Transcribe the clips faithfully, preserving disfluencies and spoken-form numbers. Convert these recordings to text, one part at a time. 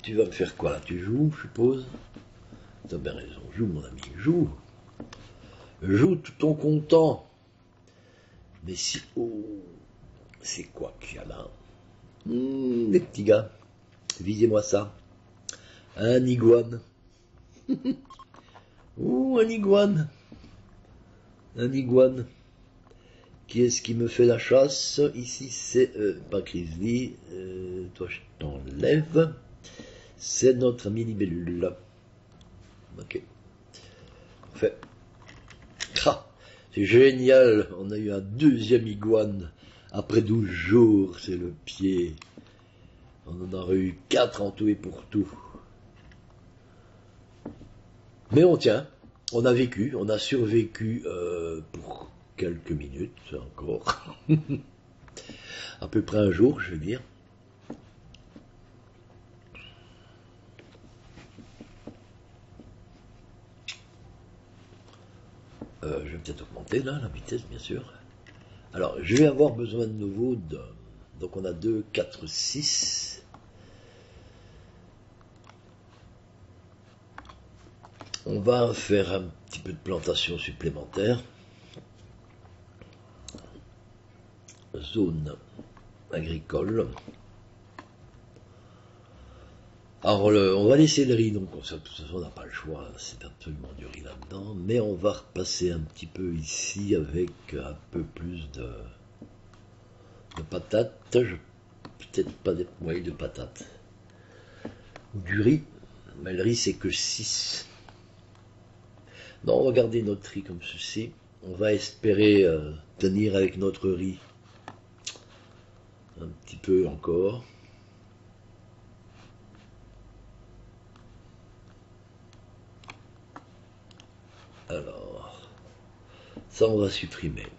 tu vas me faire quoi là? Tu joues, je suppose? T'as bien raison, joue mon ami, joue. Joue tout en comptant. Mais si... Oh, c'est quoi qu'il y a là? Mmh, les petits gars, visez-moi ça. Un iguane. Ouh, un iguane. Un iguane. Qui est-ce qui me fait la chasse? Ici, c'est euh, pas Grizzly. Euh, toi, je t'enlève. C'est notre ami libellule. Ok. Parfait. Ah, c'est génial. On a eu un deuxième iguane. Après douze jours, c'est le pied. On en aurait eu quatre en tout et pour tout. Mais on tient. On a vécu. On a survécu euh, pour quelques minutes encore. À peu près un jour, je veux dire. Euh, je vais peut-être augmenter là la vitesse, bien sûr. Alors, je vais avoir besoin de nouveau de... Donc on a deux, quatre, six. On va faire un petit peu de plantation supplémentaire. Zone agricole. Alors, le, on va laisser le riz, donc de toute façon on n'a pas le choix, c'est absolument du riz là-dedans, mais on va repasser un petit peu ici avec un peu plus de, de patates, peut-être pas des ouais, de patates, ou du riz, mais le riz c'est que six. Non, on va garder notre riz comme ceci, on va espérer euh, tenir avec notre riz un petit peu encore. Alors, ça on va supprimer.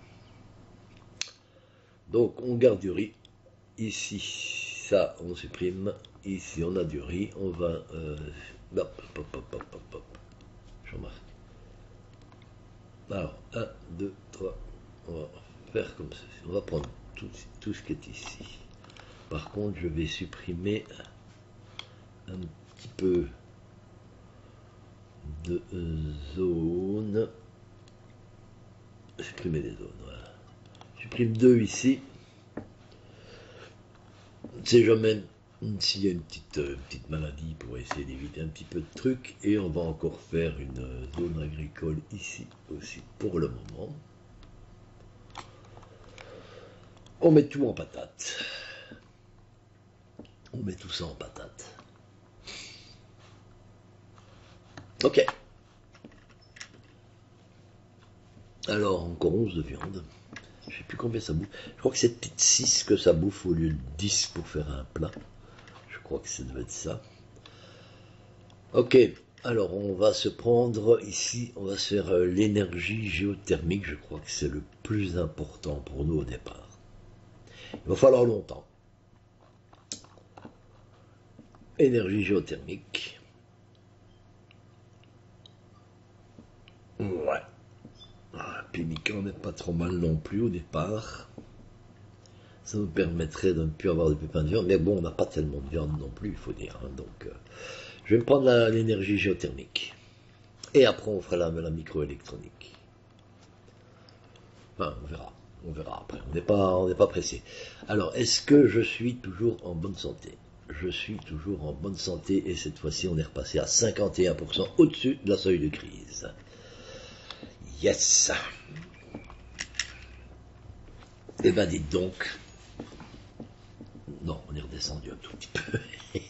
Donc on garde du riz. Ici, ça on supprime. Ici on a du riz. On va... Euh, hop, hop, hop, hop, hop, hop. Je remarque. Alors, un, deux, trois. On va faire comme ceci. On va prendre tout, tout ce qui est ici. Par contre, je vais supprimer un petit peu de zones. Supprimer des zones, voilà. Je supprime deux ici. C'est jamais s'il y a une petite, euh, petite maladie pour essayer d'éviter un petit peu de trucs. Et on va encore faire une zone agricole ici aussi pour le moment. On met tout en patate. On met tout ça en patate. Ok. Alors, encore onze de viande. Je sais plus combien ça bouffe. Je crois que c'est peut-être six que ça bouffe au lieu de dix pour faire un plat. Je crois que ça devait être ça. Ok. Alors, on va se prendre ici, on va se faire euh, l'énergie géothermique. Je crois que c'est le plus important pour nous au départ. Il va falloir longtemps. Énergie géothermique. Ouais. Pénican n'est pas trop mal non plus au départ. Ça nous permettrait de ne plus avoir de pépins de viande. Mais bon, on n'a pas tellement de viande non plus, il faut dire. Hein, donc, euh, je vais me prendre l'énergie géothermique. Et après, on fera la, la microélectronique. Enfin, on verra. On verra après. On n'est pas, on n'est pas pressé. Alors, est-ce que je suis toujours en bonne santé? Je suis toujours en bonne santé et cette fois-ci, on est repassé à cinquante et un pour cent au-dessus de la seuil de crise. Yes! Eh ben, dites donc. Non, on est redescendu un tout petit peu.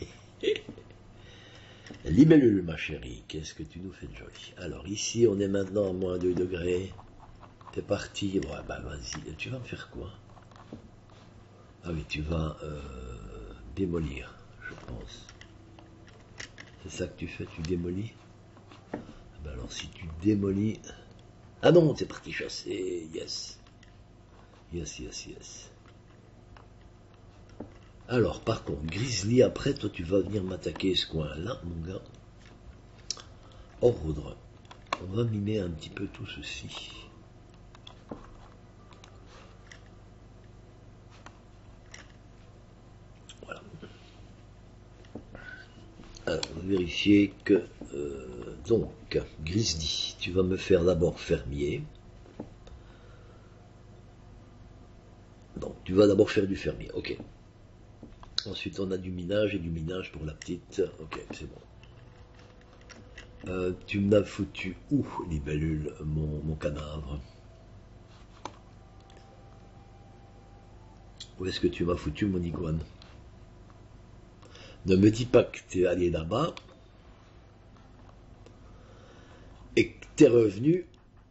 Libellule, ma chérie, qu'est-ce que tu nous fais de joli? Alors, ici, on est maintenant à moins deux degrés. T'es parti. Ouais, bah, vas-y. Tu vas me faire quoi? Ah oui, tu vas euh, démolir, je pense. C'est ça que tu fais, tu démolis? Ben alors, si tu démolis... Ah non, t'es parti chasser. Yes. Yes, yes, yes. Alors, par contre, Grizzly, après, toi, tu vas venir m'attaquer ce coin-là, mon gars. Ordre. On va mimer un petit peu tout ceci. Voilà. Alors, vérifier que... Euh, donc, Grizzly, tu vas me faire d'abord fermier. Donc, tu vas d'abord faire du fermier, ok. Ensuite, on a du minage et du minage pour la petite. Ok, c'est bon. Euh, tu m'as foutu où, libellule, mon, mon cadavre? Où est-ce que tu m'as foutu, mon iguane? Ne me dis pas que tu es allé là-bas et que tu es revenu.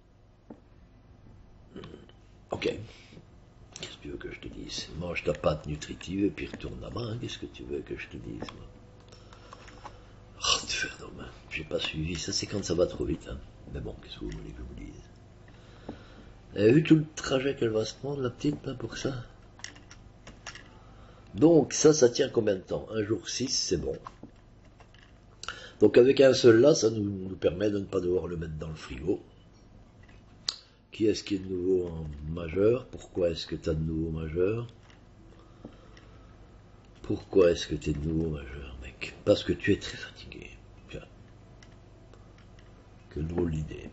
Ok. Qu'est-ce que tu veux que je te dise? Mange ta pâte nutritive et puis retourne là-bas. Hein. Qu'est-ce que tu veux que je te dise, moi? Oh, te faire non, hein. J'ai pas suivi. Ça, c'est quand ça va trop vite. Hein. Mais bon, qu'est-ce que vous voulez que je vous dise? Vous avez vu tout le trajet qu'elle va se prendre, la petite, là, pour ça? Donc, ça, ça tient combien de temps? Un jour six, c'est bon. Donc, avec un seul là, ça nous, nous permet de ne pas devoir le mettre dans le frigo. Qui est-ce qui est de nouveau en majeur? Pourquoi est-ce que tu as de nouveau majeur? Pourquoi est-ce que tu es de nouveau majeur, mec? Parce que tu es très fatigué. Tiens. Quelle drôle d'idée.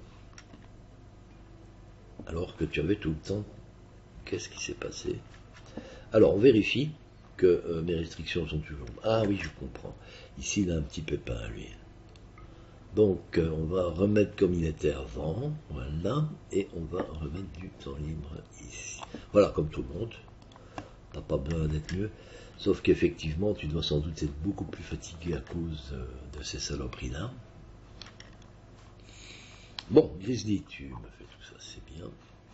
Alors que tu avais tout le temps. Qu'est-ce qui s'est passé? Alors, on vérifie que euh, mes restrictions sont toujours... Ah oui, je comprends. Ici, il a un petit pépin, lui. Donc, euh, on va remettre comme il était avant. Voilà. Et on va remettre du temps libre ici. Voilà, comme tout le monde. T'as pas besoin d'être mieux. Sauf qu'effectivement, tu dois sans doute être beaucoup plus fatigué à cause euh, de ces saloperies-là. Bon, Grizzly, tu me fais tout ça, c'est bien.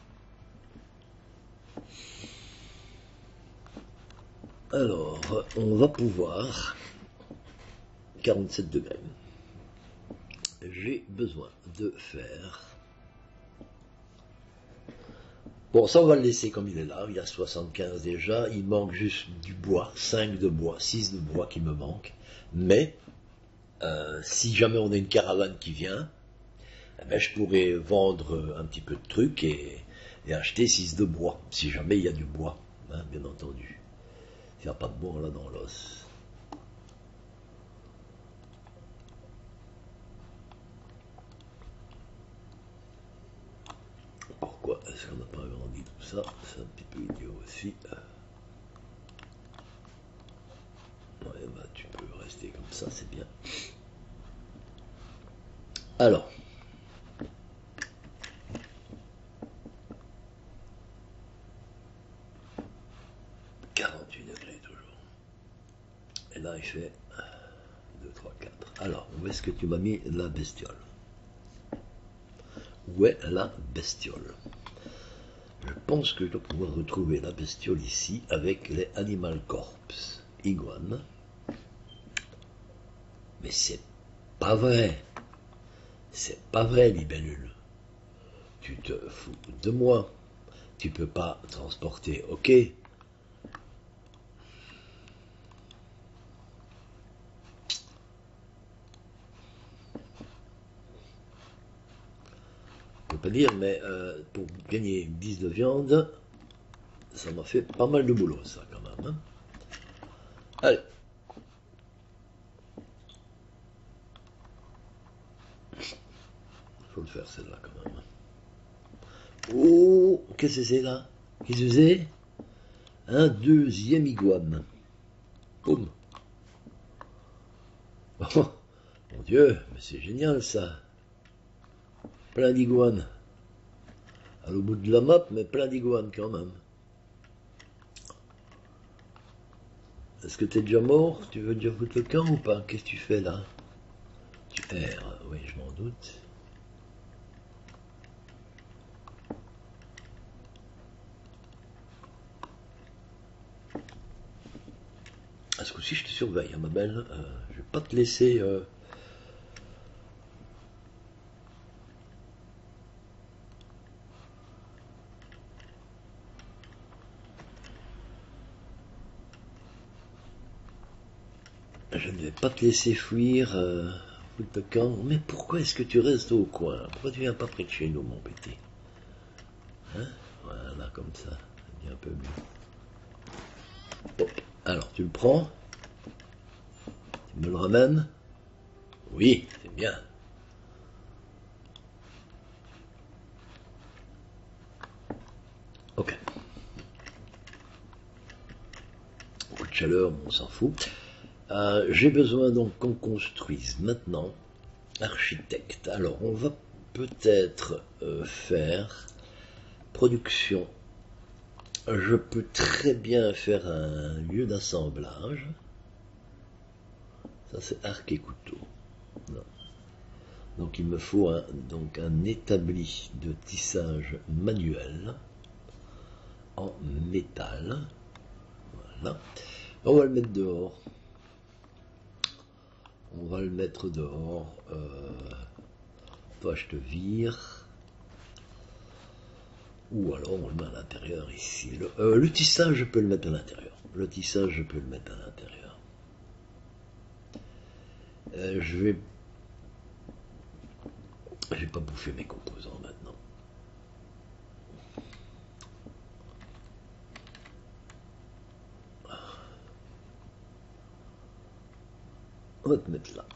Alors, on va pouvoir... quarante-sept degrés. J'ai besoin de faire... Bon, ça on va le laisser comme il est là, il y a soixante-quinze déjà, il manque juste du bois, cinq de bois, six de bois qui me manquent. Mais, euh, si jamais on a une caravane qui vient, eh ben, je pourrais vendre un petit peu de trucs et, et acheter six de bois, si jamais il y a du bois, hein, bien entendu. Il n'y a pas de bois là dans l'os. Pourquoi est-ce qu'on n'a pas agrandi tout ça? C'est un petit peu idiot aussi. Ouais, bah tu peux rester comme ça, c'est bien. Alors. quarante-huit degrés toujours. Et là il fait deux, trois, quatre. Alors, où est-ce que tu m'as mis la bestiole? Où est la bestiole? Je pense que je dois pouvoir retrouver la bestiole ici avec les Animal Corps. Iguane. Mais c'est pas vrai. C'est pas vrai, libellule. Tu te fous de moi. Tu peux pas transporter, ok. Je peux pas dire, mais euh, pour gagner dix de viande, ça m'a fait pas mal de boulot, ça, quand même. Hein. Allez. Faut le faire, celle-là, quand même. Oh, qu'est-ce que c'est, là? Qu'est-ce que c'est? Un deuxième iguane. Boum. Oh, mon Dieu, mais c'est génial, ça. Plein d'iguanes. À l'au bout de la map, mais plein d'iguanes, quand même. Est-ce que t'es déjà mort? Tu veux déjà foutre le camp ou pas? Qu'est-ce que tu fais là? Tu erres, oui, je m'en doute. À ce coup-ci, je te surveille, hein, ma belle. Euh, je vais pas te laisser... Euh... Je ne vais pas te laisser fuir, euh, foutre le camp. Mais pourquoi est-ce que tu restes au coin? Pourquoi tu viens pas près de chez nous, mon petit? Hein? Voilà, comme ça. C'est bien un peu mieux. Bon. Alors, tu le prends. Tu me le ramènes. Oui, c'est bien. Ok. Coup de chaleur, on s'en fout. Euh, J'ai besoin donc qu'on construise maintenant architecte. Alors, on va peut-être euh, faire production. Je peux très bien faire un lieu d'assemblage. Ça, c'est arc et couteau. Non. Donc, il me faut un, donc un établi de tissage manuel en métal. Voilà. On va le mettre dehors. On va le mettre dehors. Euh, toi, je te vire. Ou alors on le met à l'intérieur ici. Le, euh, le tissage, je peux le mettre à l'intérieur. Le tissage, je peux le mettre à l'intérieur. Euh, je vais... Je vais pas bouffer mes composants maintenant. On va te mettre là.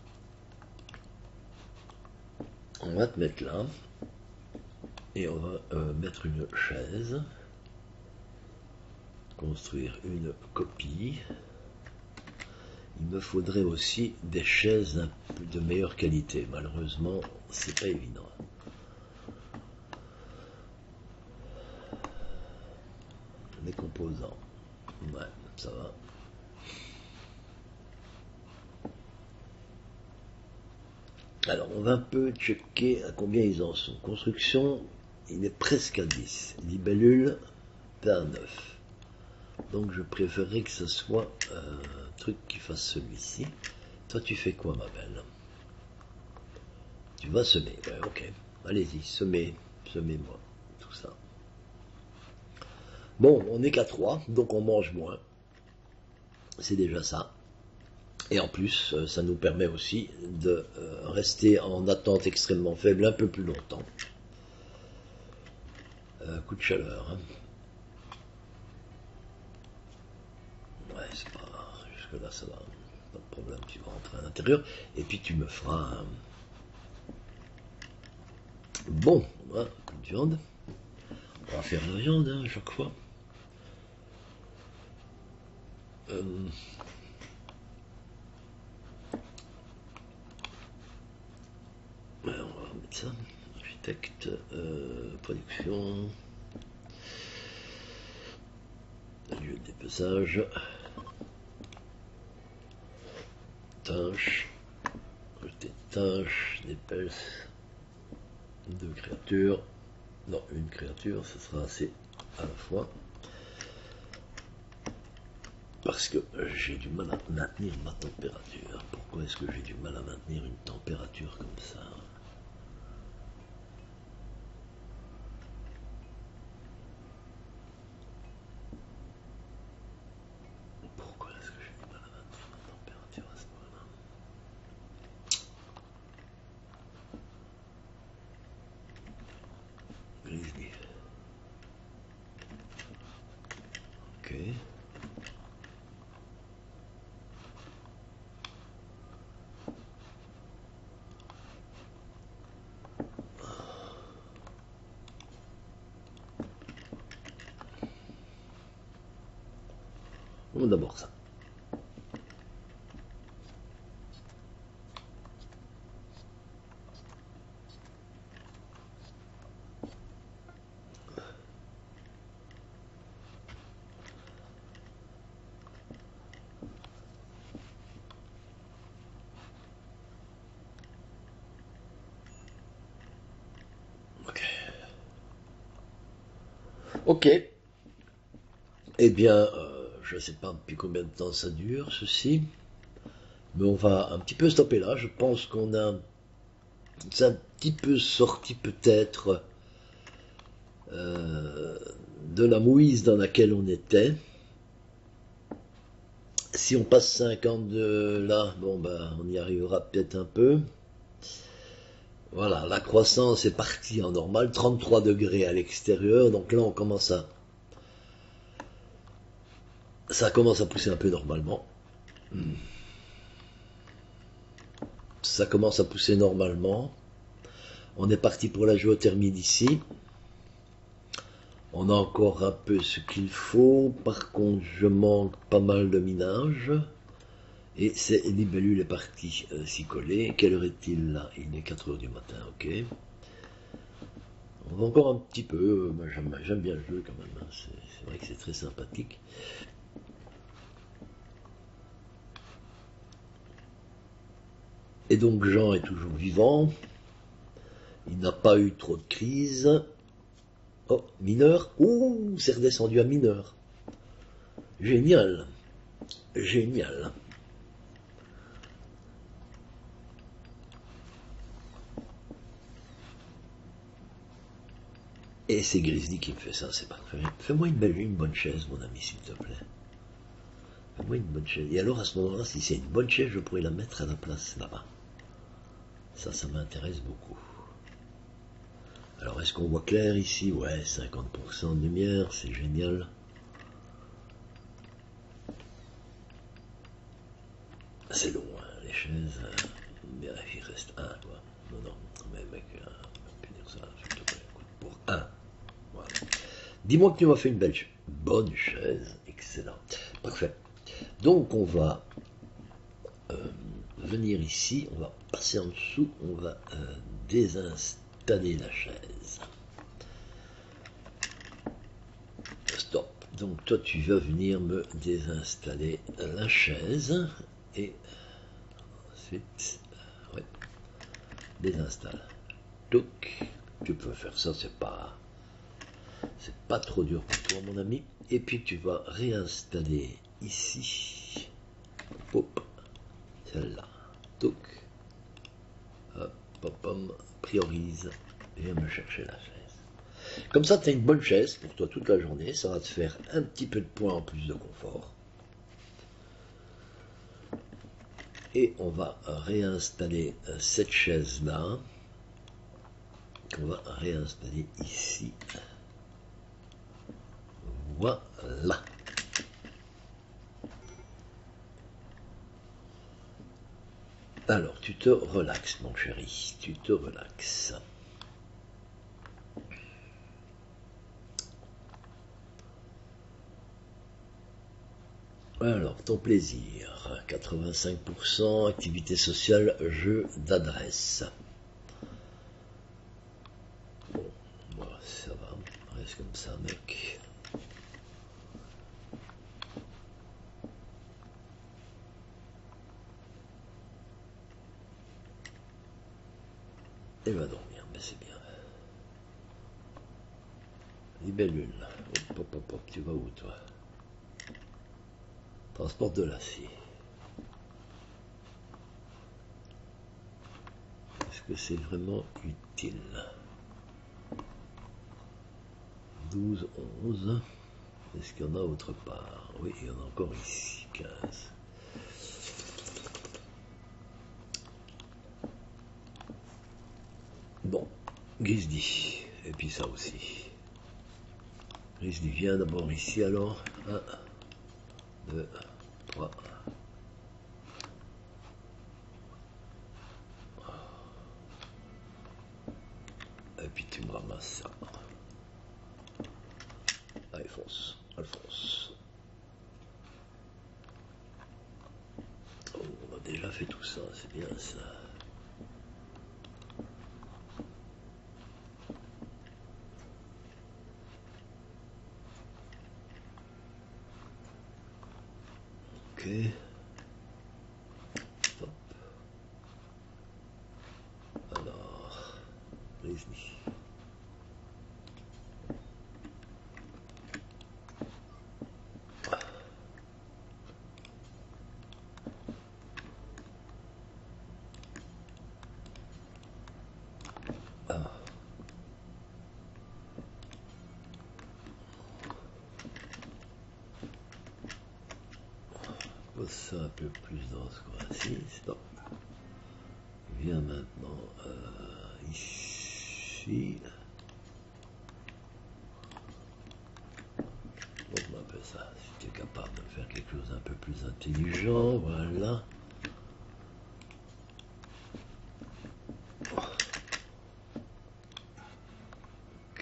On va te mettre là. Et on va euh, mettre une chaise. Construire une copie. Il me faudrait aussi des chaises un peu de meilleure qualité. Malheureusement, c'est pas évident. Les composants. Ouais, ça va. Alors, on va un peu checker à combien ils en sont. Construction, il est presque à dix. Libellule, pas à neuf. Donc, je préférerais que ce soit un truc qui fasse celui-ci. Toi, tu fais quoi, ma belle? Tu vas semer. Ouais, ok. Allez-y, semez. Semez-moi. Tout ça. Bon, on n'est qu'à trois, donc on mange moins. C'est déjà ça. Et en plus, ça nous permet aussi de rester en attente extrêmement faible un peu plus longtemps. Euh, coup de chaleur. Hein. Ouais, c'est pas... Jusque là, ça va. Pas de problème, tu vas rentrer à l'intérieur. Et puis tu me feras un... Bon, voilà, un peu de viande. On va faire la viande hein, à chaque fois. Euh... Ouais, on va mettre ça. Architecte, euh, production, lieu de dépeçage, tâche, côté tâche, d'épaisse, deux créatures, non, une créature, ce sera assez à la fois. Parce que j'ai du mal à maintenir ma température. Pourquoi est-ce que j'ai du mal à maintenir une température comme ça ? Pourquoi est-ce que j'ai du mal à maintenir ma température à ce moment-là ? Grizzly. Ok. On va d'abord ça. Ok. Ok. Eh bien, euh, je ne sais pas depuis combien de temps ça dure, ceci. Mais on va un petit peu stopper là. Je pense qu'on a c'est un petit peu sorti peut-être euh, de la mouise dans laquelle on était. Si on passe cinquante-deux là, bon ben on y arrivera peut-être un peu. Voilà, la croissance est partie en normal, trente-trois degrés à l'extérieur, donc là on commence à... Ça commence à pousser un peu normalement. Hmm. Ça commence à pousser normalement. On est parti pour la géothermie d'ici. On a encore un peu ce qu'il faut. Par contre, je manque pas mal de minage. Et c'est Libellule est parti euh, s'y coller. Quelle heure est-il là? Il est quatre heures du matin, ok. On va encore un petit peu. Moi, j'aime bien le jeu quand même. Hein. C'est vrai que c'est très sympathique. Et donc Jean est toujours vivant. Il n'a pas eu trop de crise. Oh, mineur. Ouh, c'est redescendu à mineur. Génial. Génial. Et c'est Grizzly qui me fait ça, c'est parfait. Fais-moi une belle, une bonne chaise, mon ami, s'il te plaît. Fais-moi une bonne chaise. Et alors, à ce moment-là, si c'est une bonne chaise, je pourrais la mettre à la place là-bas. Ça, ça m'intéresse beaucoup. Alors, est-ce qu'on voit clair ici? Ouais, cinquante pour cent de lumière, c'est génial. C'est long, hein, les chaises. Mais il reste un, quoi. Non, non, mais mec, euh, on peut dire ça, s'il te plaît. Pour un. Voilà. Dis-moi que tu m'as fait une belle, bonne chaise. Excellent. Parfait. Donc, on va euh, venir ici, on va passer en dessous, on va euh, désinstaller la chaise. Stop. Donc toi tu vas venir me désinstaller la chaise et ensuite, ouais, désinstalle. Donc tu peux faire ça, c'est pas, c'est pas trop dur pour toi mon ami. Et puis tu vas réinstaller ici, hop, celle-là. Donc, hop, hop, hop, priorise, viens me chercher la chaise. Comme ça, tu as une bonne chaise pour toi toute la journée. Ça va te faire un petit peu de points en plus de confort. Et on va réinstaller cette chaise-là. On va réinstaller ici. Voilà. Alors, tu te relaxes, mon chéri. Tu te relaxes. Alors, ton plaisir, quatre-vingt-cinq pour cent, activité sociale, jeu d'adresse. Bon, voilà, ça va, reste comme ça, mec. Et va dormir, mais c'est bien. Libellule, hop, hop, hop, hop, tu vas où, toi? Transporte de l'acier. Est-ce que c'est vraiment utile? douze, onze. Est-ce qu'il y en a autre part? Oui, il y en a encore ici, quinze. Bon, Grizzly. Et puis ça aussi. Grizzly, viens d'abord ici alors. un, deux, trois. Et puis tu me ramasses ça. Alphonse, Alphonse. Oh, on a déjà fait tout ça, c'est bien ça. Ok. Stop. Alors, Grizzly. Ah. Pose ça un peu plus dans ce coin-ci. Stop. Viens maintenant euh, ici. On appelle ça. Si tu es capable de faire quelque chose un peu plus intelligent, voilà.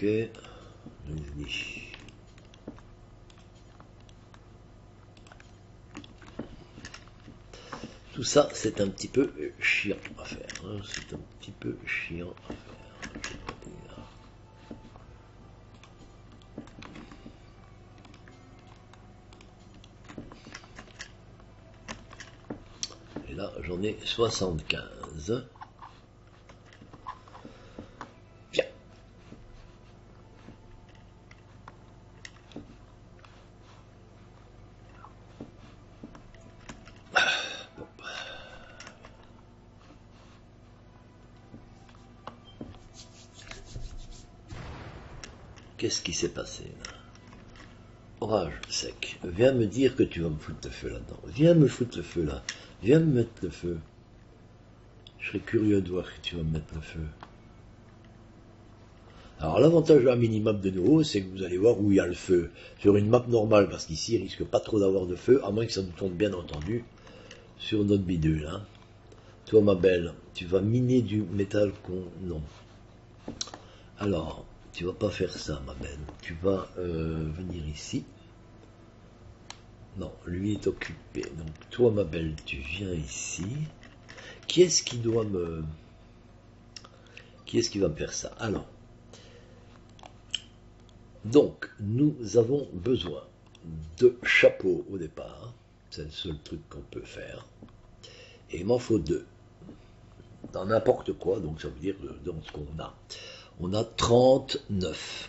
Ok. Grizzly. Tout ça, c'est un petit peu chiant à faire. Hein. C'est un petit peu chiant à faire. Et là, j'en ai soixante-quinze. Bien. Bon. Qu'est-ce qui s'est passé là? Orage sec. Viens me dire que tu vas me foutre le feu là-dedans. Viens me foutre le feu là. Viens me mettre le feu. Je serais curieux de voir que tu vas me mettre le feu. Alors l'avantage d'un minimap de nouveau, c'est que vous allez voir où il y a le feu. Sur une map normale, parce qu'ici il risque pas trop d'avoir de feu, à moins que ça nous tombe bien entendu sur notre bidule. Hein. Toi ma belle, tu vas miner du métal qu'on... Non. Alors, tu vas pas faire ça ma belle. Tu vas euh, venir ici. Non, lui est occupé. Donc toi ma belle, tu viens ici. Qui est-ce qui doit me... Qui est-ce qui va me faire ça? Alors, donc, nous avons besoin de chapeaux au départ. C'est le seul truc qu'on peut faire. Et il m'en faut deux. Dans n'importe quoi, donc ça veut dire dans ce qu'on a. On a trente-neuf.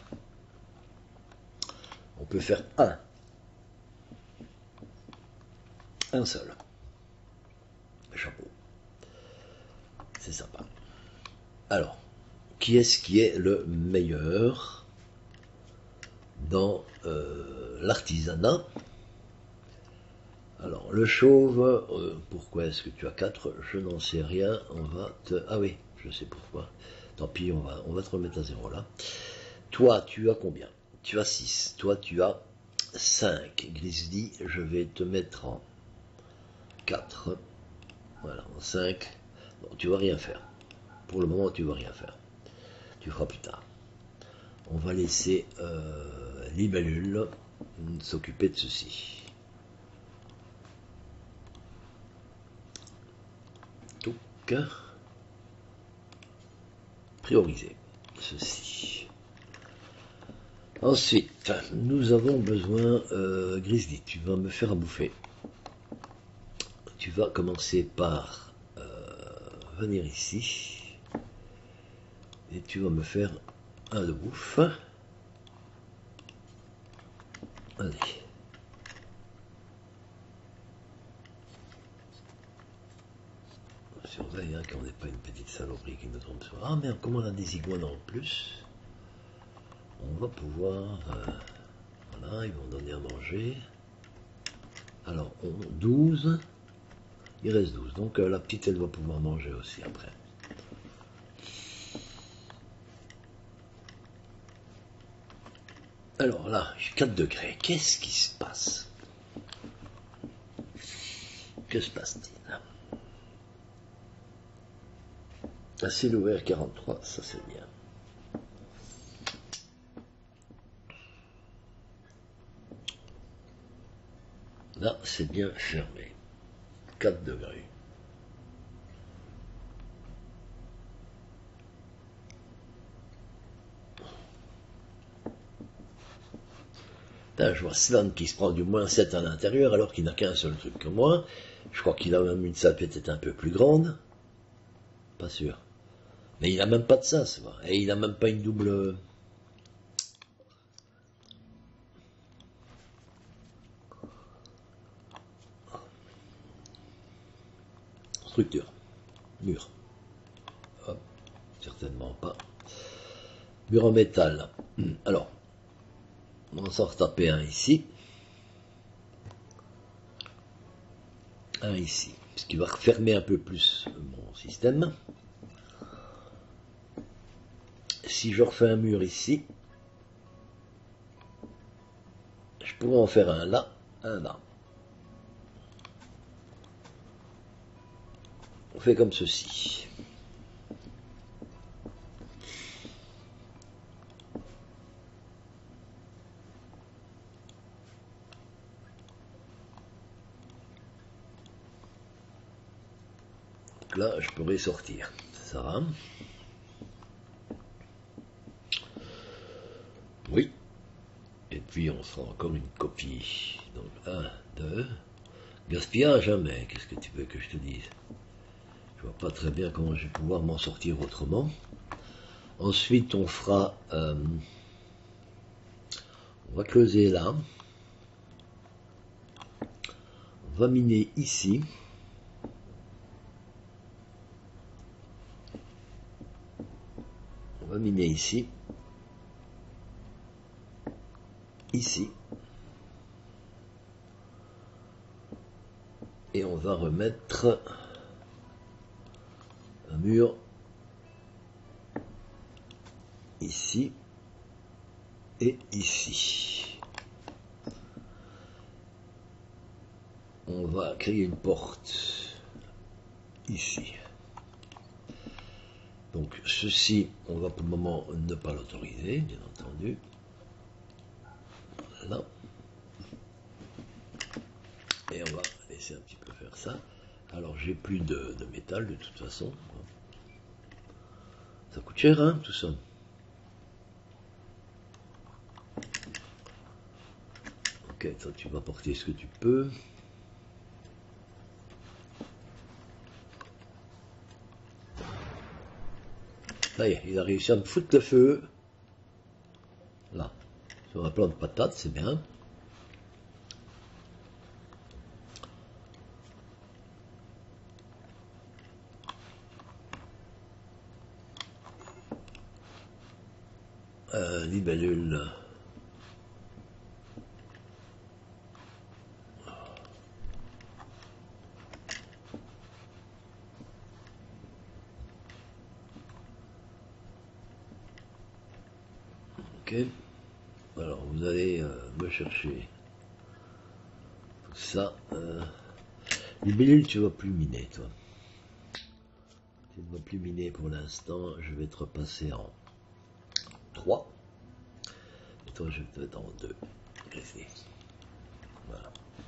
On peut faire un. Un seul. Chapeau. C'est sympa. Alors, qui est-ce qui est le meilleur dans euh, l'artisanat? Alors, le chauve, euh, pourquoi est-ce que tu as quatre? Je n'en sais rien, on va te... Ah oui, je sais pourquoi. Tant pis, on va, on va te remettre à zéro là. Toi, tu as combien? Tu as six. Toi, tu as cinq. Grizzly, je vais te mettre en quatre. Voilà, en cinq. Bon, tu vas rien faire. Pour le moment, tu vas rien faire. Tu feras plus tard. On va laisser euh, Libellule s'occuper de ceci. Donc, prioriser ceci. Ensuite, nous avons besoin, euh, Grizzly, tu vas me faire à bouffer. Tu vas commencer par euh, venir ici. Et tu vas me faire un de bouffe. Allez. Surveille hein, qu'on n'ait pas une petite saloperie qui nous tombe sur. Ah merde, comment on a des iguanes en plus? On va pouvoir... Euh, voilà, ils vont donner à manger. Alors, on, douze. Il reste douze. Donc euh, la petite, elle va pouvoir manger aussi après. Alors là, j'ai quatre degrés. Qu'est-ce qui se passe? Que se passe-t-il? Un ciel ouvert quarante-trois, ça c'est bien. Là, c'est bien fermé. quatre degrés. Là, je vois Slan qui se prend du moins sept à l'intérieur alors qu'il n'a qu'un seul truc que moi. Je crois qu'il a même une salle peut-être un peu plus grande. Pas sûr. Mais il n'a même pas de sas. Et il n'a même pas une double... structure. Mur. Hop. Certainement pas. Mur en métal. Alors, on va s'en retaper un ici. Un ici. Ce qui va refermer un peu plus mon système. Si je refais un mur ici, je pourrais en faire un là, un là. On fait comme ceci. Donc là, je pourrais sortir ça. Oui. Et puis on fera encore une copie. Donc un, deux. Gaspillage jamais. Qu'est-ce que tu veux que je te dise? Je vois pas très bien comment je vais pouvoir m'en sortir autrement. Ensuite, on fera... Euh, on va creuser là. On va miner ici. On va miner ici. Ici. Et on va remettre un mur ici et ici. On va créer une porte ici. Donc ceci, on va pour le moment ne pas l'autoriser, bien entendu. Voilà. Et on va laisser un petit peu faire ça. Alors j'ai plus de, de métal de toute façon. Ça coûte cher, hein, tout ça. Ok, toi tu vas porter ce que tu peux. Ça y est, il a réussi à me foutre le feu. Là, sur un plan de patate, c'est bien. Euh, libellule. Ok. Alors vous allez euh, me chercher tout ça. Euh, libellule, tu vas plus miner, toi. Tu ne vas plus miner pour l'instant. Je vais te repasser en trois. Et toi, je vais te mettre en deux. Restez. Voilà.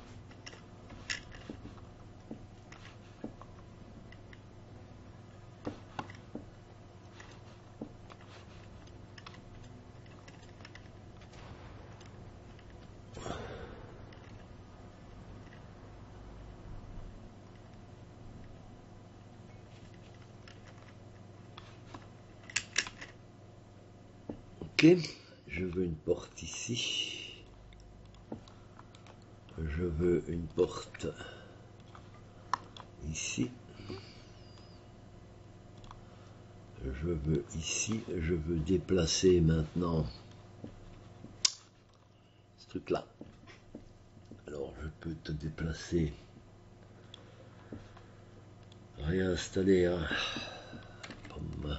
Ok, je veux une porte ici. Je veux une porte ici. Je veux ici. Je veux déplacer maintenant ce truc-là. Alors je peux te déplacer, réinstaller un... Comme...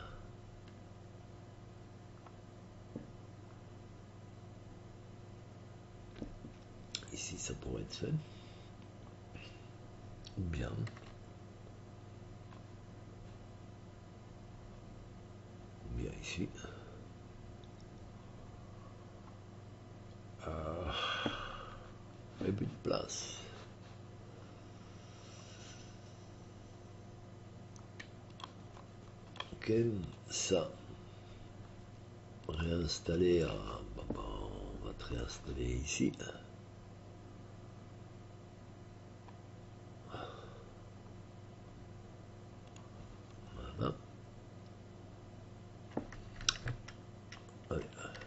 Ici ça pourrait être fait. Ou bien... Ou bien ici. Ah, et plus de place. Ok, ça. Réinstaller à... Bah, bah, on va te réinstaller ici. Voilà. Allez.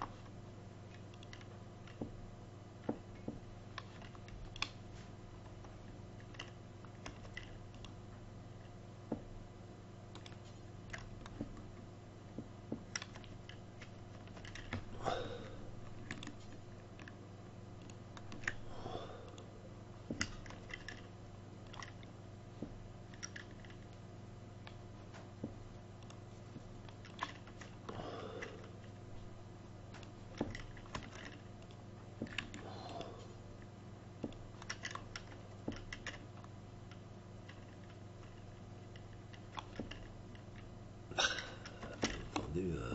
Euh,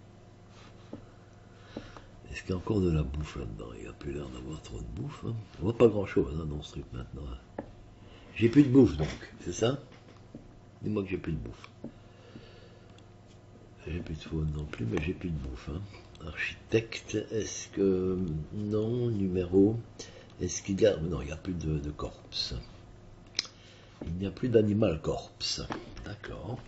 Est-ce qu'il y a encore de la bouffe là-dedans? Il n'y a plus l'air d'avoir trop de bouffe. Hein. On voit pas grand-chose hein, dans ce truc maintenant. J'ai plus de bouffe donc, c'est ça? Dis-moi que j'ai plus de bouffe. J'ai plus de faune non plus, mais j'ai plus de bouffe. Hein. Architecte, est-ce que... Non, numéro... Est-ce qu'il y a... Non, il n'y a plus de, de corpse. Il n'y a plus d'animal corpse. D'accord.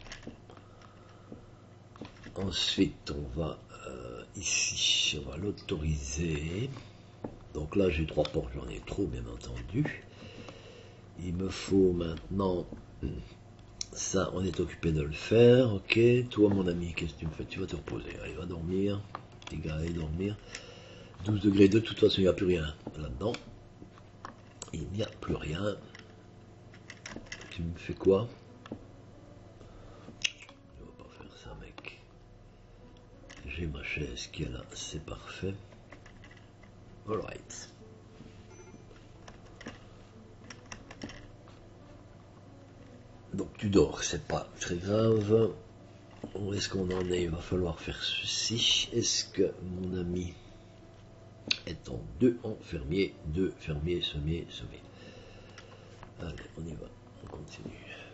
Ensuite, on va euh, ici, on va l'autoriser. Donc là, j'ai trois portes, j'en ai trop, bien entendu. Il me faut maintenant... Ça, on est occupé de le faire. Ok, toi, mon ami, qu'est-ce que tu me fais? Tu vas te reposer. Allez, va dormir. Petit gars, allez dormir. douze degrés de toute façon, il n'y a plus rien là-dedans. Il n'y a plus rien. Tu me fais quoi? Je ne vais pas faire ça, mec. J'ai ma chaise qui est là, c'est parfait. Alright. Donc tu dors, c'est pas très grave. Où est-ce qu'on en est? Il va falloir faire ceci. Est-ce que mon ami est en deux en fermier? Deux fermiers, semier, semier. Allez, on y va, on continue.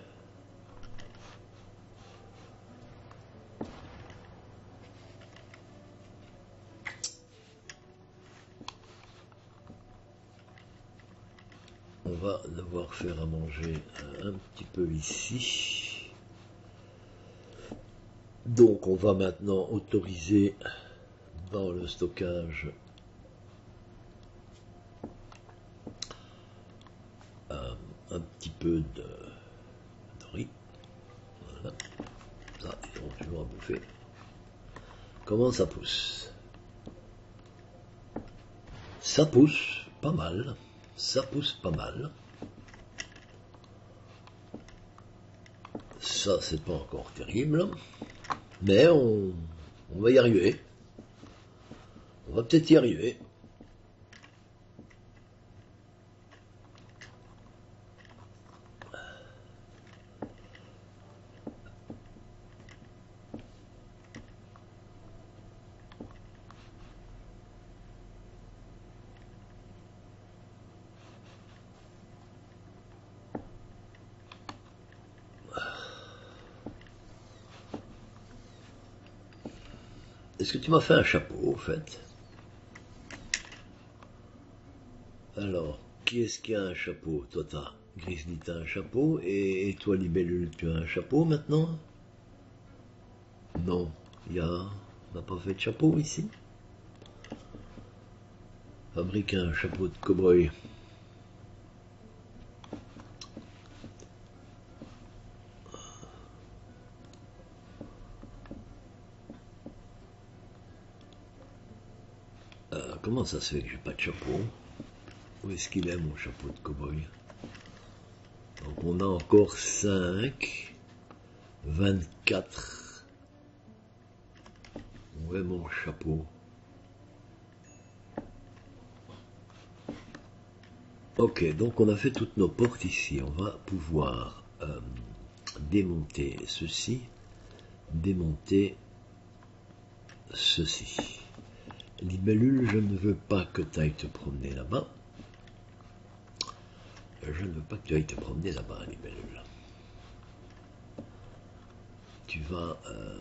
On va devoir faire à manger un petit peu ici. Donc on va maintenant autoriser dans le stockage euh, un petit peu de, de riz. Voilà. Ça, ils auront toujours à bouffer. Comment ça pousse? Ça pousse pas mal. Ça pousse pas mal. Ça, c'est pas encore terrible. Mais on, on va y arriver. On va peut-être y arriver. Est-ce que tu m'as fait un chapeau, au fait? Alors, qui est-ce qui a un chapeau? Toi, t'as Grizzly, t'as un chapeau, et, et toi, Libellule, tu as un chapeau maintenant? Non, il y a... On n'a pas fait de chapeau ici? Fabrique un chapeau de cow-boy. Euh, comment ça se fait que j'ai pas de chapeau? Où est-ce qu'il est, mon chapeau de cow-boy? Donc on a encore cinq, vingt-quatre. Où est mon chapeau? Ok, donc on a fait toutes nos portes ici. On va pouvoir euh, démonter ceci, démonter ceci. Libellule, je ne veux pas que tu ailles te promener là-bas. Je ne veux pas que tu ailles te promener là-bas, Libellule. Tu vas... Euh,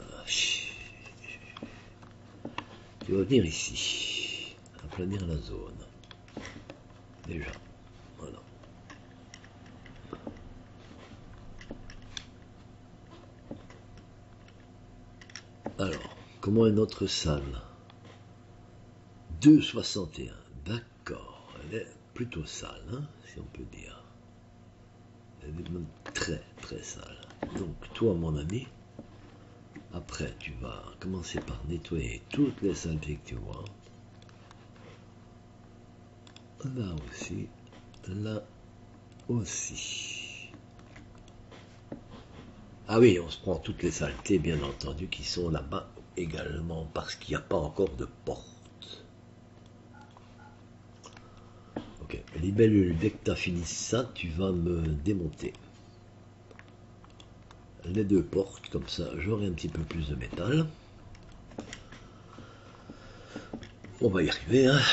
tu vas venir ici, aplanir la zone. Déjà, voilà. Alors, comment est notre salle? deux soixante et un, d'accord. Elle est plutôt sale, hein, si on peut dire. Elle est même très, très sale. Donc, toi, mon ami, après, tu vas commencer par nettoyer toutes les saletés que tu vois. Là aussi, là aussi. Ah oui, on se prend toutes les saletés, bien entendu, qui sont là-bas également, parce qu'il n'y a pas encore de porte. Ok, Libellule, dès que tu as fini ça, tu vas me démonter les deux portes, comme ça j'aurai un petit peu plus de métal. On va y arriver, hein.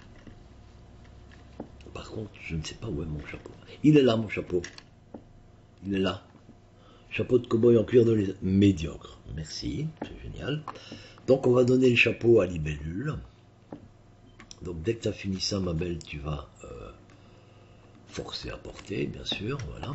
Par contre, je ne sais pas où est mon chapeau. Il est là, mon chapeau. Il est là. Chapeau de cow-boy en cuir de lait. Médiocre. Merci, c'est génial. Donc on va donner le chapeau à Libellule. Donc dès que tu as fini ça, ma belle, tu vas euh, forcer à porter, bien sûr. Voilà.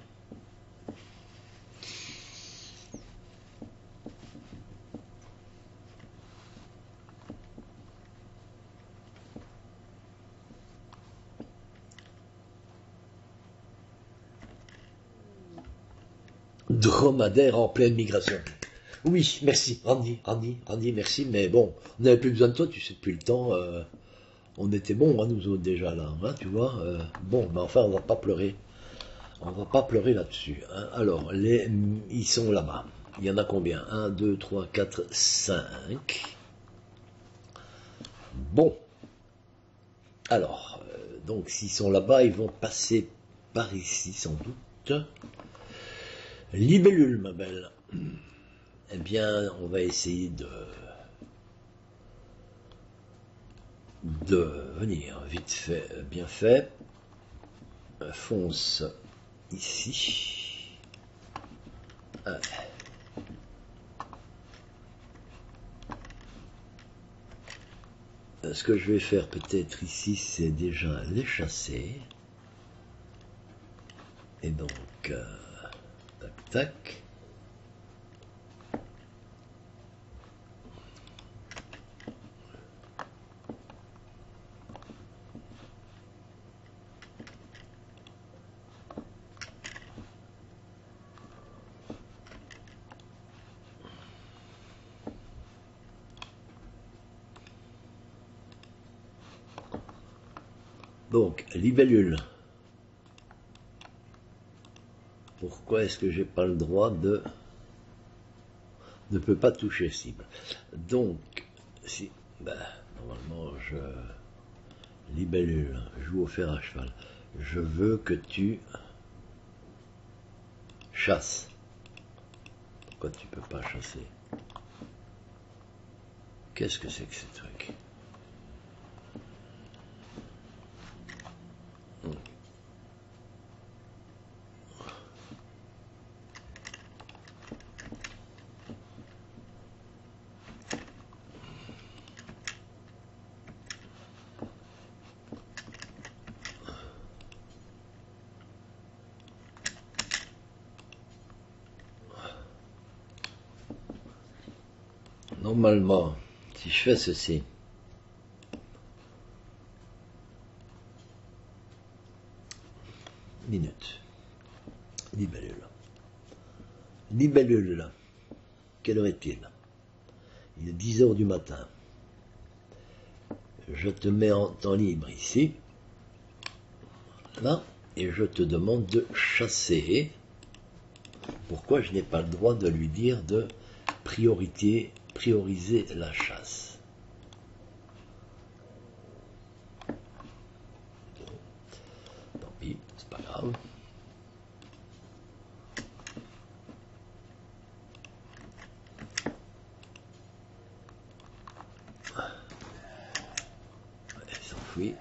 Dromadaire en pleine migration. Oui, merci, Randy, Randy, Randy, merci, mais bon, on n'avait plus besoin de toi, tu sais, depuis le temps, euh, on était bons, hein, nous autres, déjà, là, hein, tu vois, euh, bon, mais enfin, on va pas pleurer, on va pas pleurer là-dessus, hein. Alors, les, ils sont là-bas, il y en a combien? un, deux, trois, quatre, cinq, bon, alors, euh, donc, s'ils sont là-bas, ils vont passer par ici, sans doute. Libellule, ma belle. Eh bien, on va essayer de, de venir vite fait, bien fait. Fonce ici. Ah. Ce que je vais faire peut-être ici, c'est déjà les chasser. Et donc, euh, tac, tac. Donc, libellule. Pourquoi est-ce que j'ai pas le droit de... ne peut pas toucher cible. Donc, si... Ben, normalement, je... Libellule, joue au fer à cheval. Je veux que tu... chasses. Pourquoi tu peux pas chasser? Qu'est-ce que c'est que ces trucs? Normalement, si je fais ceci, minute, libellule, libellule, quelle heure est-il? Il est dix heures du matin. Je te mets en temps libre ici, là, et je te demande de chasser. Pourquoi je n'ai pas le droit de lui dire de priorité, prioriser la chasse? Tant pis, c'est pas grave. Elle s'enfuit.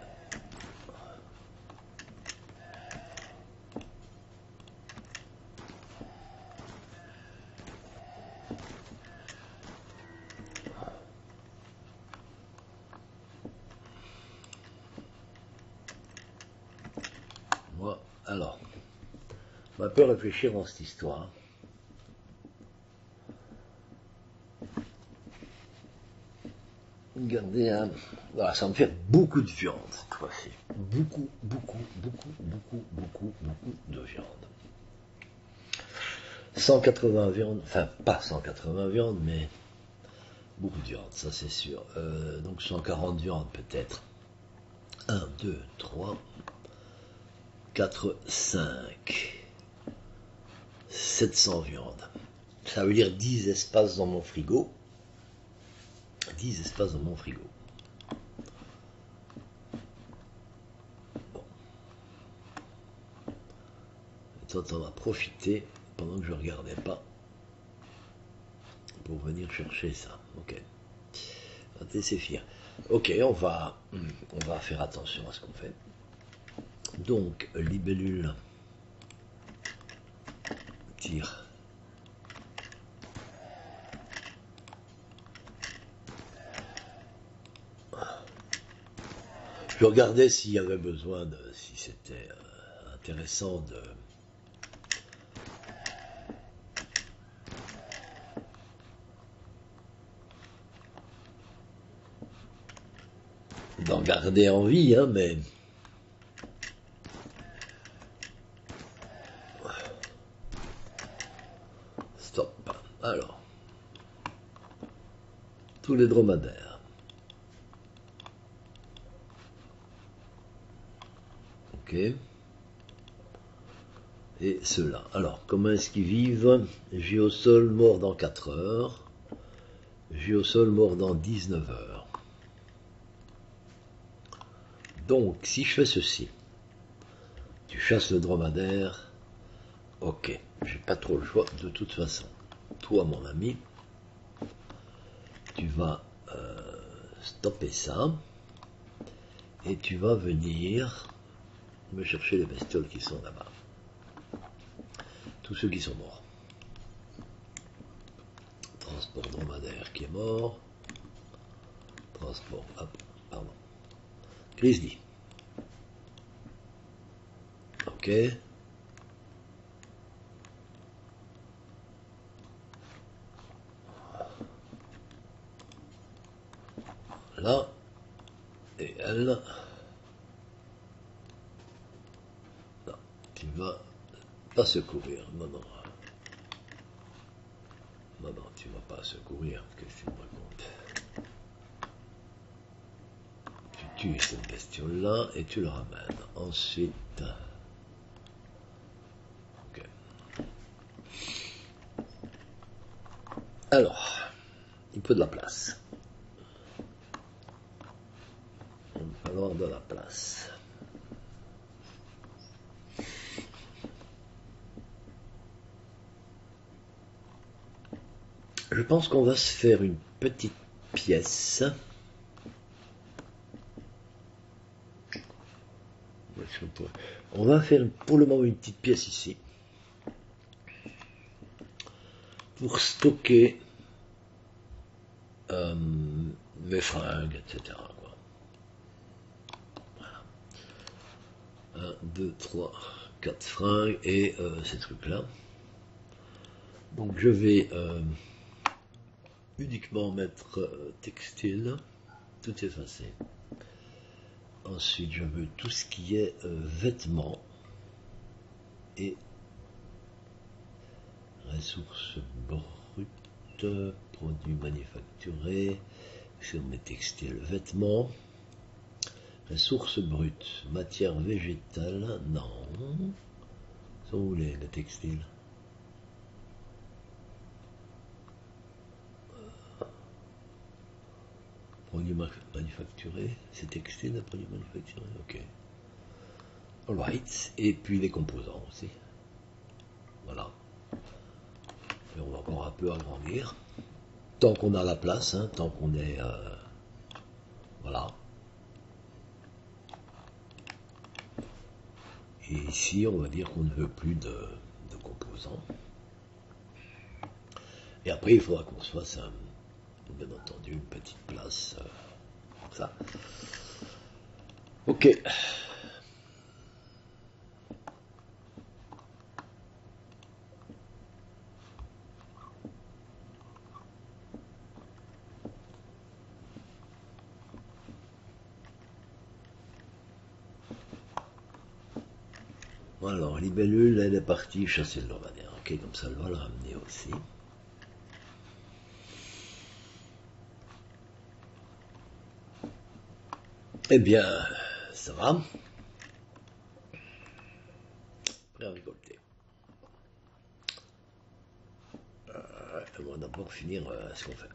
Moi, alors, on va un peu réfléchir dans cette histoire. Regardez, hein. Voilà, ça me fait beaucoup de viande cette fois-ci. Beaucoup, beaucoup, beaucoup, beaucoup, beaucoup, beaucoup de viande. cent quatre-vingts viandes, enfin pas cent quatre-vingts viandes, mais beaucoup de viande, ça c'est sûr. Euh, donc cent quarante viandes peut-être. un, deux, trois, quatre, cinq, sept cents viandes. Ça veut dire dix espaces dans mon frigo. dix espaces dans mon frigo. Bon. Et toi, t'en as profité pendant que je regardais pas pour venir chercher ça. Ok. T'es fier. Ok, on va, on va faire attention à ce qu'on fait. Donc, libellule. tire. Je regardais s'il y avait besoin de, si c'était euh, intéressant de d'en garder en vie, hein, mais stop. Alors, tous les dromadaires. Ok. Et ceux-là. Alors, comment est-ce qu'ils vivent? Géosol mort dans quatre heures. Géosol mort dans dix-neuf heures. Donc, si je fais ceci, tu chasses le dromadaire, ok, j'ai pas trop le choix de toute façon. Toi, mon ami, tu vas euh, stopper ça, et tu vas venir me chercher les bestioles qui sont là-bas. Tous ceux qui sont morts. Transport dromadaire qui est mort. Transport, hop, pardon. Grizzly. Ok. Là. Et elle. Non, tu vas pas secourir. Non, non. Non, non, tu vas pas secourir. Qu'est-ce que tu me racontes? Tu tues cette bestiole-là et tu le ramènes. Ensuite. Ok. Alors, il faut de la place. Il va falloir de la place. Je pense qu'on va se faire une petite pièce. On va faire pour le moment une petite pièce ici. Pour stocker euh, mes fringues, et cetera. Quoi. Voilà. un, deux, trois, quatre fringues et euh, ces trucs-là. Donc je vais euh, uniquement mettre euh, textile, tout effacé. Ensuite je veux tout ce qui est euh, vêtements et ressources brutes, produits manufacturés, sur mes textiles, vêtements, ressources brutes, matière végétale, non. Sont où les, les textiles? Produits manufacturés, c'est textile, produits manufacturés, ok. Alright, et puis les composants aussi. Voilà. Et on va encore un peu agrandir. Tant qu'on a la place, hein, tant qu'on est... Euh, voilà. Et ici, on va dire qu'on ne veut plus de, de composants. Et après, il faudra qu'on se fasse, un, bien entendu, une petite place. Euh, pour ça. Ok. Alors, libellule, elle est partie chasser le dromadaire. Ok, comme ça, elle va le ramener aussi. Eh bien, ça va. Prêt à récolter. Euh, on va d'abord finir euh, ce qu'on fait.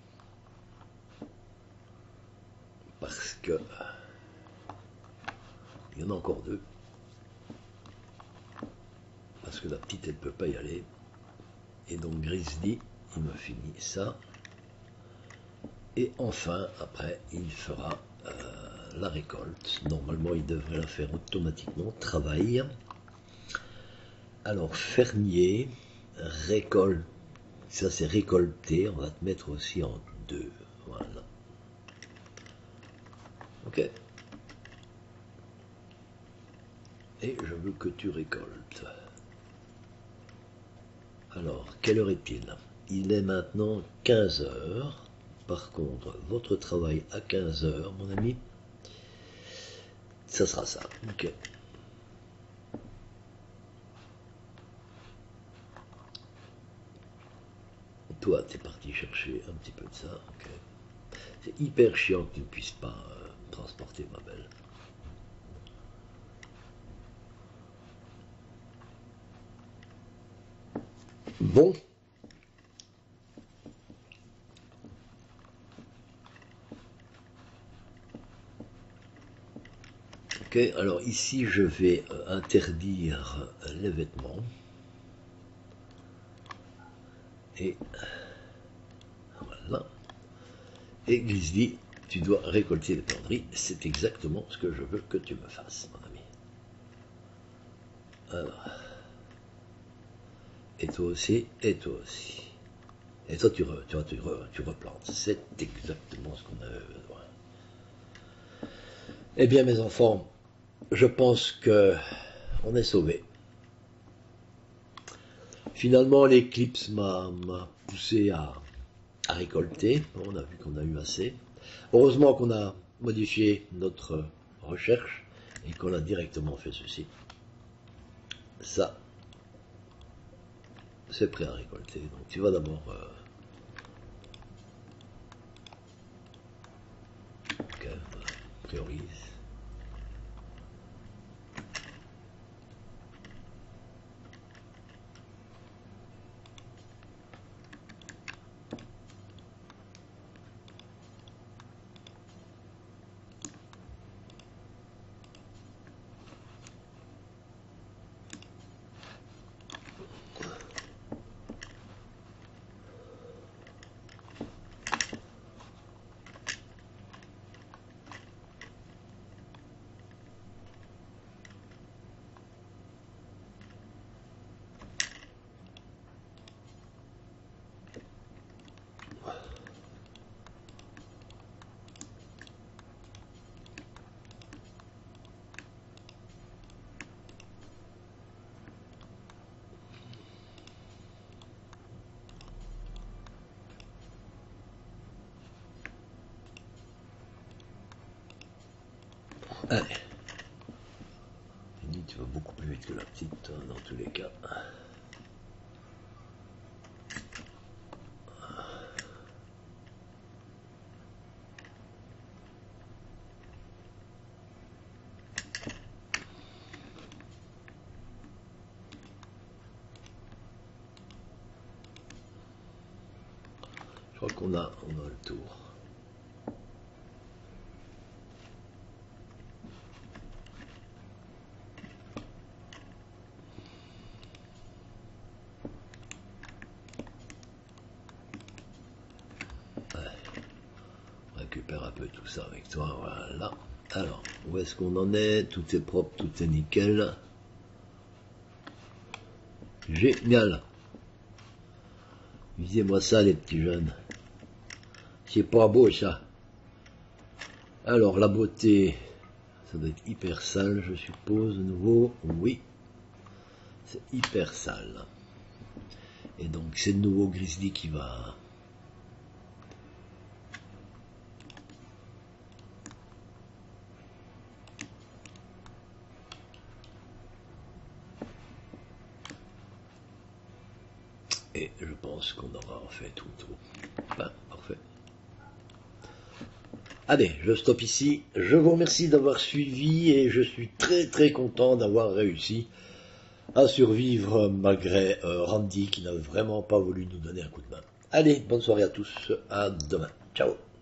Parce que il y en a encore deux. Parce que la petite, elle ne peut pas y aller. Et donc Grizzly, il me finit ça. Et enfin, après, il fera euh, la récolte. Normalement, il devrait la faire automatiquement. Travail. Alors, fermier, récolte. Ça c'est récolté, on va te mettre aussi en deux. Voilà. Ok. Et je veux que tu récoltes. Alors, quelle heure est-il? Il est maintenant quinze heures. Par contre, votre travail à quinze heures, mon ami, ça sera ça. Ok. Toi, t'es parti chercher un petit peu de ça. Ok. C'est hyper chiant que tu ne puisses pas euh, transporter, ma belle. Bon. Ok, alors ici je vais euh, interdire les vêtements. Et voilà. Et Grizzly, tu dois récolter les penderies. C'est exactement ce que je veux que tu me fasses, mon ami. Alors. Et toi aussi, et toi aussi. Et toi, tu, re, tu, tu, re, tu replantes. C'est exactement ce qu'on avait besoin. Eh bien, mes enfants, je pense que on est sauvés. Finalement, l'éclipse m'a poussé à, à récolter. On a vu qu'on a eu assez. Heureusement qu'on a modifié notre recherche et qu'on a directement fait ceci. Ça, c'est prêt à récolter. Donc tu vas d'abord... Euh, ok, voilà, priorise. Allez. Penny, tu vas beaucoup plus vite que la petite, dans tous les cas. Je crois qu'on a, on a le tour. Récupère un peu tout ça avec toi, voilà. Alors, où est-ce qu'on en est? Tout est propre, tout est nickel. Génial. Visez-moi ça, les petits jeunes. C'est pas beau, ça. Alors, la beauté, ça doit être hyper sale, je suppose, de nouveau. Oui, c'est hyper sale. Et donc, c'est de nouveau Grizzly qui va... Et je pense qu'on aura fait tout le tour. Ben, parfait. Allez, je stoppe ici. Je vous remercie d'avoir suivi et je suis très très content d'avoir réussi à survivre malgré euh, Randy qui n'a vraiment pas voulu nous donner un coup de main. Allez, bonne soirée à tous. À demain. Ciao.